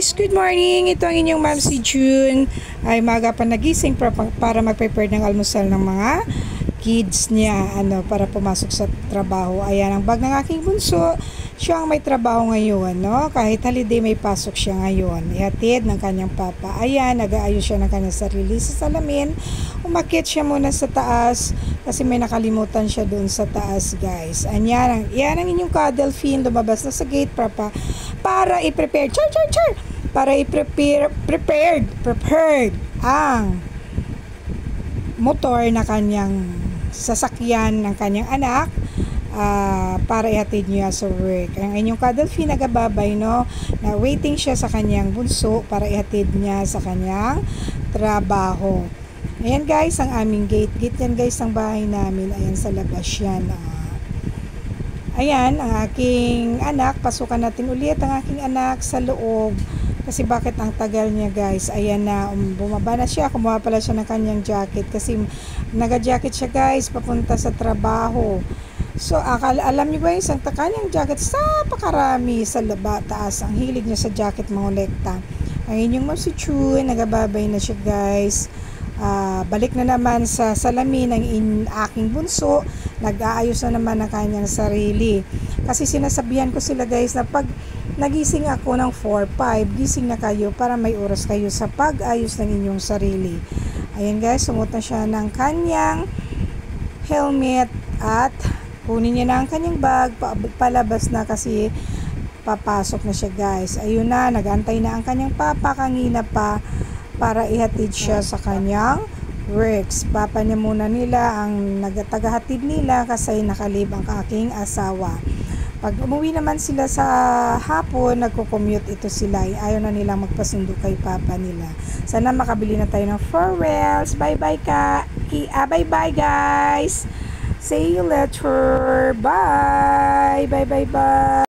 Good morning! Ito ang inyong ma'am si June. Ay maga pa nagising para mag-prepare ng almusal ng mga kids niya para pumasok sa trabaho. Ayan ang bag ng aking bunso. Siya ang may trabaho ngayon. Kahit holiday may pasok siya ngayon. Ihatid ng kanyang papa. Ayan, nag-aayos siya ng kanyang sarili sa salamin. Umakyat siya muna sa taas kasi may nakalimutan siya doon sa taas, guys. Ayan, yan ang inyong ka-Delphine. Lumabas na sa gate para i-prepare. Para prepared ang motor na kanyang sasakyan ng kanyang anak para ihatid niya sa work. Ang inyong ka-Delphine nagababay, na waiting siya sa kanyang bunso para ihatid niya sa kanyang trabaho. Ayan guys, ang aming gate. Gate yan guys, ang bahay namin. Ayan sa labas yan. Ayan, ang aking anak. Pasukan natin ulit ang aking anak sa loob. Kasi bakit ang tagal niya guys. Ayan na, bumaba na siya. Kumuha pala siya ng kanyang jacket. Kasi naga-jacket siya guys, papunta sa trabaho. So, alam niyo guys, ang kanyang jacket sa pakarami sa taas. Ang hilig niya sa jacket mangolekta. Ang inyong ma'am si Chuy, nagababay na siya guys. Balik na naman sa salamin ng aking bunso. Nag-aayos na naman ng kanyang sarili. Kasi sinasabihan ko sila guys na pag nagising ako ng 4-5, gising na kayo para may oras kayo sa pag-ayos ng inyong sarili. Ayan guys, sumot na siya ng kanyang helmet at kunin niya na ang kanyang bag, palabas na kasi papasok na siya guys. Ayun na, nagantay na ang kanyang papa kanina pa para ihatid siya sa kanyang works. Papa niya muna nila ang nagtagahatid nila kasi nakalib ang aking asawa. Pag umuwi naman sila sa hapon, nagko-commute ito sila. Ayaw na nilang magpasundo kay papa nila. Sana makabili na tayo ng farewells. Bye-bye bye-bye guys. See you later. Bye. Bye.